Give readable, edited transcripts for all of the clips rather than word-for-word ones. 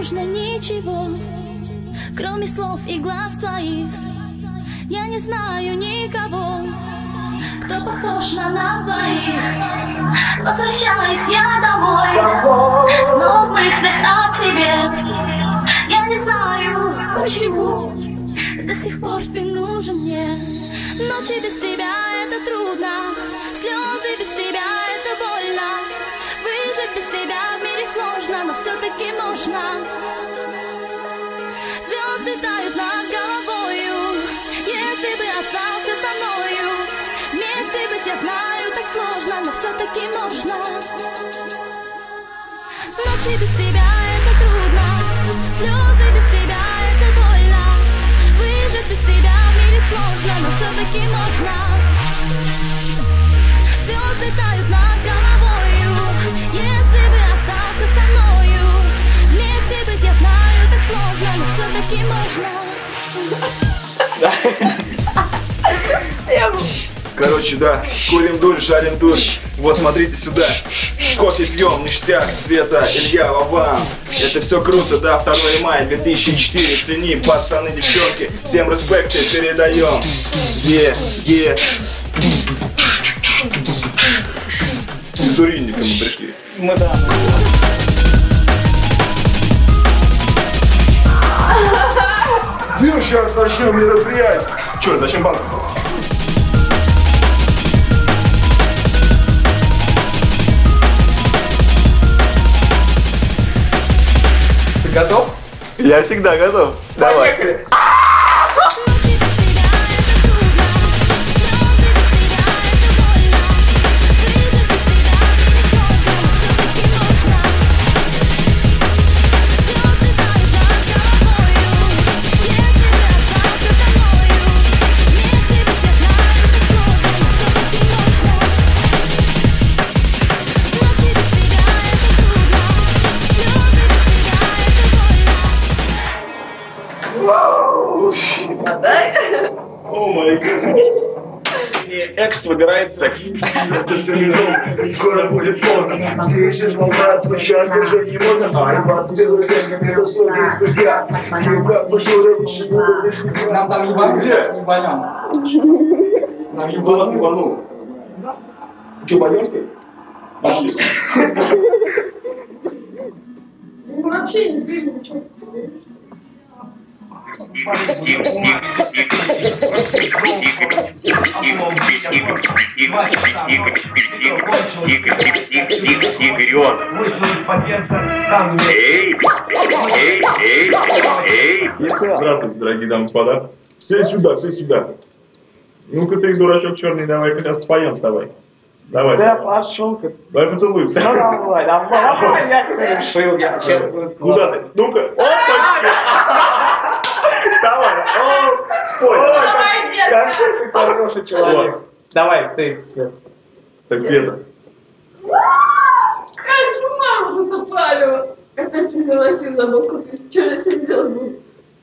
нужно ничего, кроме слов и глаз твоих. Я не знаю никого, кто похож на нас двоих. Возвращаюсь я домой, снова в мыслях о тебе. Я не знаю почему, до сих пор ты нужен мне. Ночи без тебя это трудно, слезы без тебя это больно. Выжить без тебя в мире сложно, но все-таки можно. Звезды тают над головою, если бы остался со мною. Вместе быть, я знаю, так сложно, но все-таки можно. Ночи без тебя это трудно, слезы без тебя это больно. Выжить без тебя в мире сложно, но все-таки можно. Звезды тают над головою, если бы остался со мною. Вместе быть, я знаю, так сложно, но все-таки можно. Короче, да, курим дурь, жарим дурь. Вот смотрите сюда. Кофе пьем, ништяк, Света, Илья, Вован. Это все круто, да, 2 мая 2004. Цени, пацаны, девчонки. Всем респекты передаем. С дуринником пришли. Мы да. Ну, сейчас начнем мероприятие. Че, зачем банк? Ты готов? Я всегда готов. Давай. Поехали. О май гад. Экс выбирает секс. Скоро будет поздно. Все еще волнуют, сейчас уже не можно. 21 век, это строгий судья. Нам там ебанут, не больем. Нам Кто вас ебанул? Че, пойдем, что ли? Пошли. Вообще не видно, что ты. Здравствуйте, дорогие дамы и господа. Все сюда, все сюда. Ну-ка ты, дурачок черный, давай сейчас споем с тобой. Давай. Да пошел-ка. Давай поцелуемся. Ну давай, я все решил, я сейчас буду. Куда ты? Ну-ка. Давай. Спой. Какой ты хороший человек. Давай, ты, Свет. Так, Света. Кошмар, затопали. Опять взялась и забыл купить. Что я сегодня делать буду?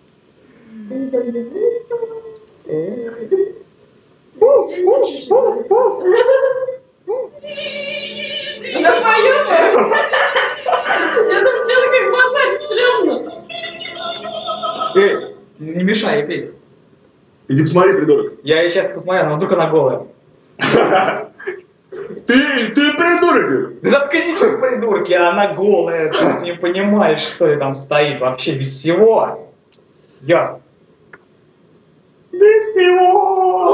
Я пою? Я там что-то как базарь стрёмно. Эй, не мешай, петь. Иди посмотри, придурок. Я сейчас посмотрю, но вдруг она голая. Ты придурок. Да заткнись, придурки, она голая. Ты не понимаешь, что ей там стоит вообще без всего. Я. Без всего.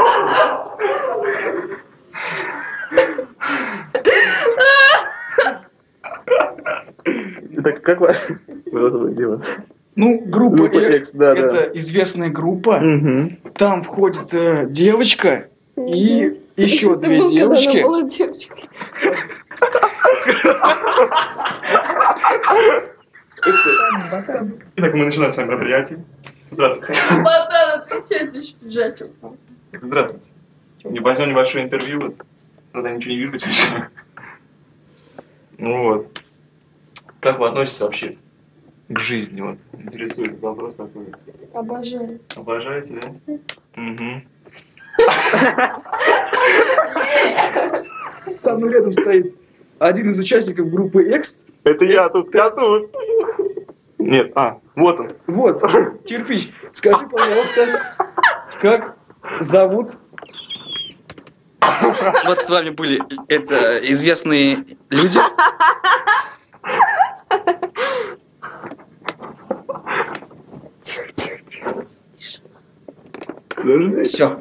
Так как вас зовут, Дима? Ну, группа X, да, это да. известная группа. Угу. Там входит девочка и еще две Она девочки. была девочкой. Итак, мы начинаем с вами мероприятие. Здравствуйте. Ботан, отвечайте еще пиджачок. Здравствуйте. Возьмем небольшое интервью. Вот. Правда, я ничего не вижу, конечно. Ну вот. Как вы относитесь вообще к жизни? Вот. Интересует вопрос такой. Обожаю. Обожаете, да? Угу. Со мной рядом стоит один из участников группы X. Это я тут, я тут. Нет, вот он. Вот, кирпич. Скажи, пожалуйста, как зовут? Вот с вами были известные люди. Тихо. Все.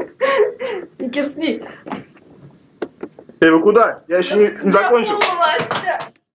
Керсни. Эй, вы куда? Я еще не закончил. Забылась.